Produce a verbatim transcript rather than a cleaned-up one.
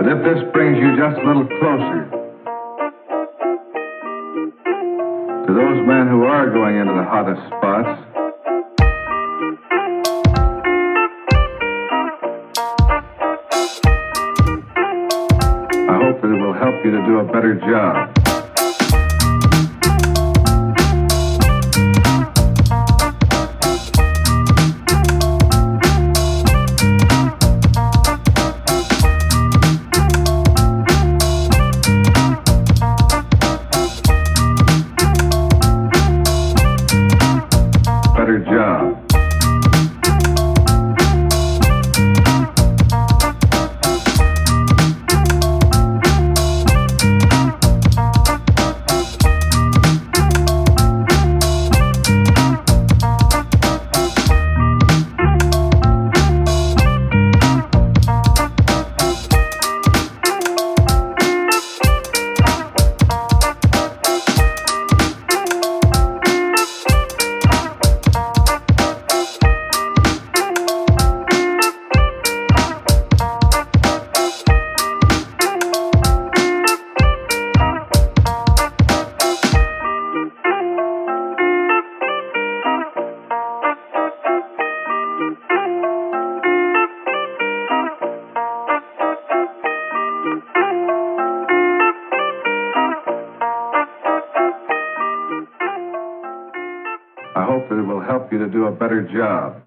if this brings you just a little closer to those men who are going into the hottest spots, I hope that it will help you to do a better job. Better job. I hope that it will help you to do a better job.